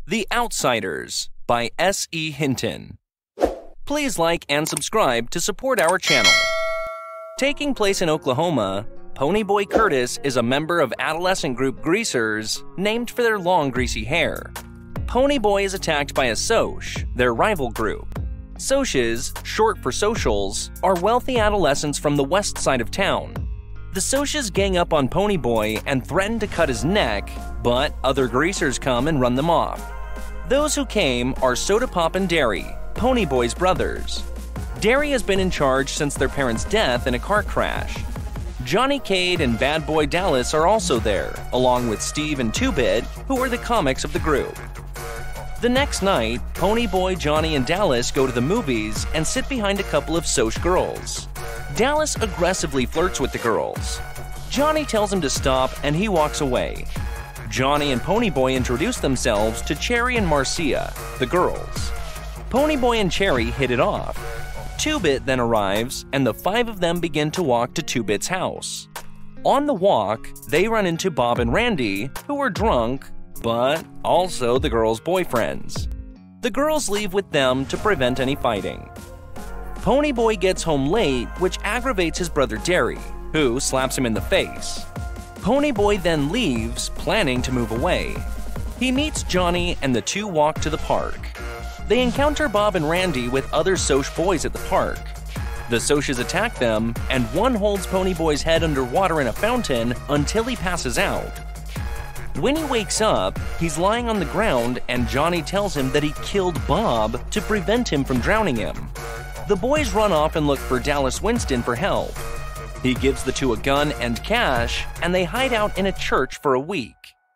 The Outsiders by S.E. Hinton. Please like and subscribe to support our channel. Taking place in Oklahoma, Ponyboy Curtis is a member of adolescent group Greasers, named for their long greasy hair. Ponyboy is attacked by a Soch, their rival group. Soches, short for socials, are wealthy adolescents from the west side of town. The Soches gang up on Ponyboy and threaten to cut his neck, but other Greasers come and run them off. Those who came are Soda Pop and Derry, Ponyboy's brothers. Derry has been in charge since their parents' death in a car crash. Johnny Cade and Bad Boy Dallas are also there, along with Steve and 2-Bit, who are the comics of the group. The next night, Ponyboy, Johnny, and Dallas go to the movies and sit behind a couple of Soch girls. Dallas aggressively flirts with the girls. Johnny tells him to stop and he walks away. Johnny and Ponyboy introduce themselves to Cherry and Marcia, the girls. Ponyboy and Cherry hit it off. 2-Bit then arrives, and the five of them begin to walk to 2-Bit's house. On the walk, they run into Bob and Randy, who are drunk, but also the girls' boyfriends. The girls leave with them to prevent any fighting. Ponyboy gets home late, which aggravates his brother Derry, who slaps him in the face. Ponyboy then leaves, planning to move away. He meets Johnny and the two walk to the park. They encounter Bob and Randy with other Soch boys at the park. The Soches attack them, and one holds Ponyboy's head underwater in a fountain until he passes out. When he wakes up, he's lying on the ground and Johnny tells him that he killed Bob to prevent him from drowning him. The boys run off and look for Dallas Winston for help. He gives the two a gun and cash, and they hide out in a church for a week.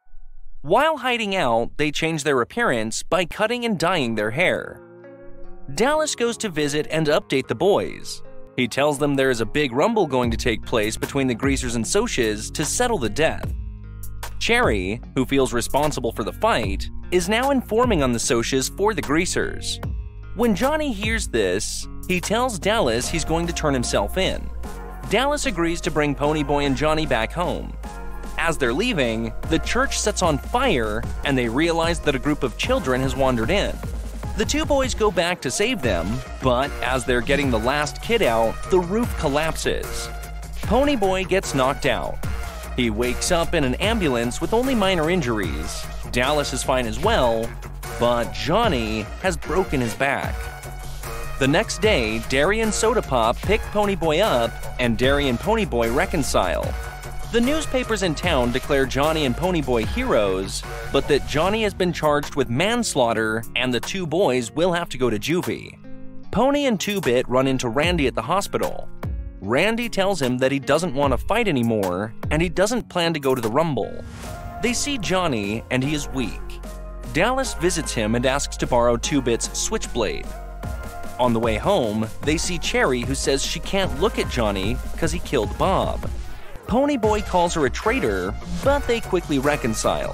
While hiding out, they change their appearance by cutting and dyeing their hair. Dallas goes to visit and update the boys. He tells them there is a big rumble going to take place between the Greasers and Soches to settle the death. Cherry, who feels responsible for the fight, is now informing on the Soches for the Greasers. When Johnny hears this, he tells Dallas he's going to turn himself in. Dallas agrees to bring Ponyboy and Johnny back home. As they're leaving, the church sets on fire and they realize that a group of children has wandered in. The two boys go back to save them, but as they're getting the last kid out, the roof collapses. Ponyboy gets knocked out. He wakes up in an ambulance with only minor injuries. Dallas is fine as well, but Johnny has broken his back. The next day, Derry and Soda Pop pick Ponyboy up, and Derry and Ponyboy reconcile. The newspapers in town declare Johnny and Ponyboy heroes, but that Johnny has been charged with manslaughter and the two boys will have to go to juvie. Pony and 2-Bit run into Randy at the hospital. Randy tells him that he doesn't want to fight anymore, and he doesn't plan to go to the rumble. They see Johnny, and he is weak. Dallas visits him and asks to borrow 2-Bit's switchblade. On the way home, they see Cherry, who says she can't look at Johnny because he killed Bob. Ponyboy calls her a traitor, but they quickly reconcile.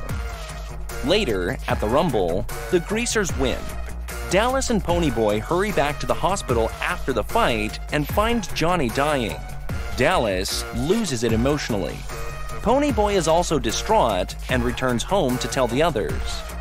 Later, at the Rumble, the Greasers win. Dallas and Ponyboy hurry back to the hospital after the fight and find Johnny dying. Dallas loses it emotionally. Ponyboy is also distraught and returns home to tell the others.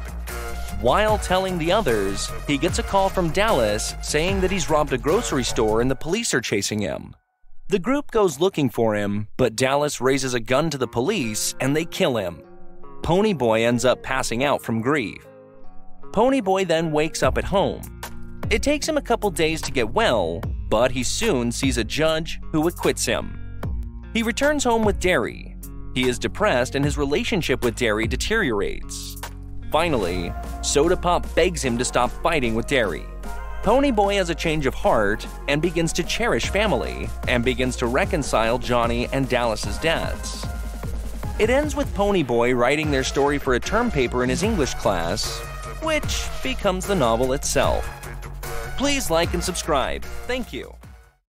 While telling the others, he gets a call from Dallas saying that he's robbed a grocery store and the police are chasing him. The group goes looking for him, but Dallas raises a gun to the police and they kill him. Ponyboy ends up passing out from grief. Ponyboy then wakes up at home. It takes him a couple days to get well, but he soon sees a judge who acquits him. He returns home with Derry. He is depressed and his relationship with Derry deteriorates. Finally, Soda Pop begs him to stop fighting with Derry. Ponyboy has a change of heart and begins to cherish family and begins to reconcile Johnny and Dallas's deaths. It ends with Ponyboy writing their story for a term paper in his English class, which becomes the novel itself. Please like and subscribe. Thank you.